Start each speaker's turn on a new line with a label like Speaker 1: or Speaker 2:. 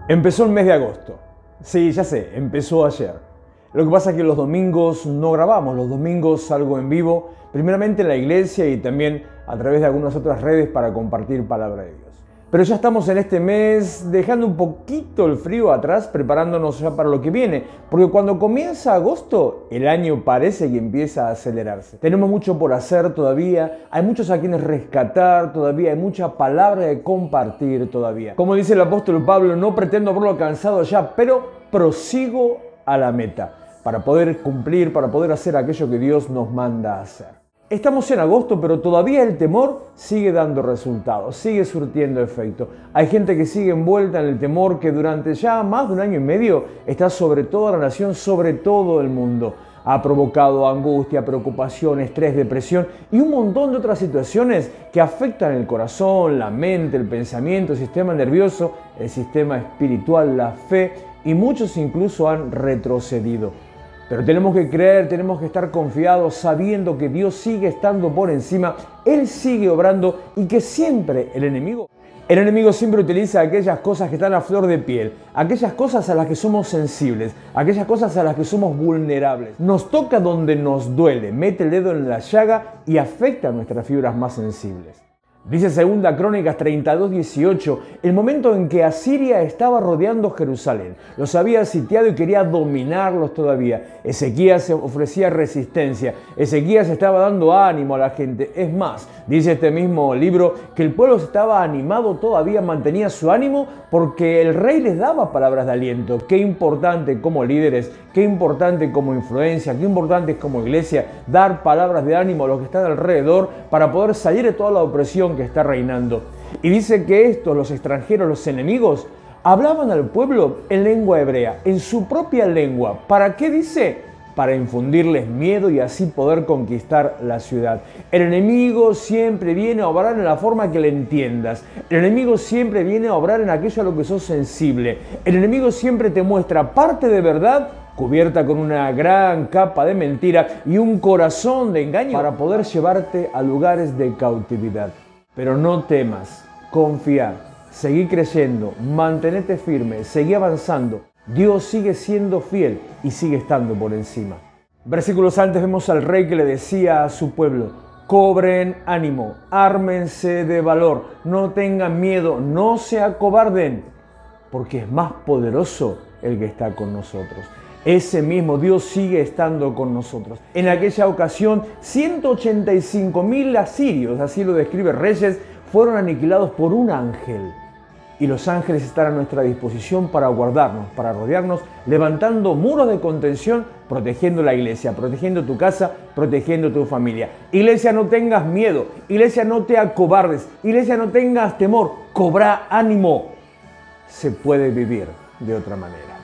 Speaker 1: Empezó el mes de agosto. Sí, ya sé, empezó ayer. Lo que pasa es que los domingos no grabamos, los domingos salgo en vivo, primeramente en la iglesia y también a través de algunas otras redes para compartir palabra de Dios. Pero ya estamos en este mes dejando un poquito el frío atrás, preparándonos ya para lo que viene, porque cuando comienza agosto, el año parece que empieza a acelerarse. Tenemos mucho por hacer todavía, hay muchos a quienes rescatar todavía, hay mucha palabra de compartir todavía. Como dice el apóstol Pablo, no pretendo haberlo alcanzado ya, pero prosigo a la meta, para poder cumplir, para poder hacer aquello que Dios nos manda a hacer. Estamos en agosto, pero todavía el temor sigue dando resultados, sigue surtiendo efecto. Hay gente que sigue envuelta en el temor que durante ya más de un año y medio está sobre toda la nación, sobre todo el mundo. Ha provocado angustia, preocupación, estrés, depresión y un montón de otras situaciones que afectan el corazón, la mente, el pensamiento, el sistema nervioso, el sistema espiritual, la fe, y muchos incluso han retrocedido. Pero tenemos que creer, tenemos que estar confiados sabiendo que Dios sigue estando por encima, Él sigue obrando y que siempre el enemigo siempre utiliza aquellas cosas que están a flor de piel, aquellas cosas a las que somos sensibles, aquellas cosas a las que somos vulnerables. Nos toca donde nos duele, mete el dedo en la llaga y afecta a nuestras fibras más sensibles. Dice 2 Crónicas 32:18, el momento en que Asiria estaba rodeando Jerusalén, los había sitiado y quería dominarlos todavía. Ezequías ofrecía resistencia, Ezequías estaba dando ánimo a la gente. Es más, dice este mismo libro que el pueblo estaba animado todavía, mantenía su ánimo porque el rey les daba palabras de aliento. Qué importante como líderes, qué importante como influencia, qué importante como iglesia dar palabras de ánimo a los que están alrededor para poder salir de toda la opresión que está reinando. Y dice que estos, los extranjeros, los enemigos, hablaban al pueblo en lengua hebrea, en su propia lengua. ¿Para qué dice? Para infundirles miedo y así poder conquistar la ciudad. El enemigo siempre viene a obrar en la forma que le entiendas. El enemigo siempre viene a obrar en aquello a lo que sos sensible. El enemigo siempre te muestra parte de verdad cubierta con una gran capa de mentira y un corazón de engaño para poder llevarte a lugares de cautividad. Pero no temas, confía, seguí creyendo, mantenete firme, seguí avanzando. Dios sigue siendo fiel y sigue estando por encima. Versículos antes vemos al rey que le decía a su pueblo: cobren ánimo, ármense de valor, no tengan miedo, no se acobarden, porque es más poderoso el que está con nosotros. Ese mismo Dios sigue estando con nosotros. En aquella ocasión, 185.000 asirios, así lo describe Reyes, fueron aniquilados por un ángel. Y los ángeles están a nuestra disposición para guardarnos, para rodearnos, levantando muros de contención, protegiendo la iglesia, protegiendo tu casa, protegiendo tu familia. Iglesia, no tengas miedo. Iglesia, no te acobardes. Iglesia, no tengas temor. Cobra ánimo. Se puede vivir de otra manera.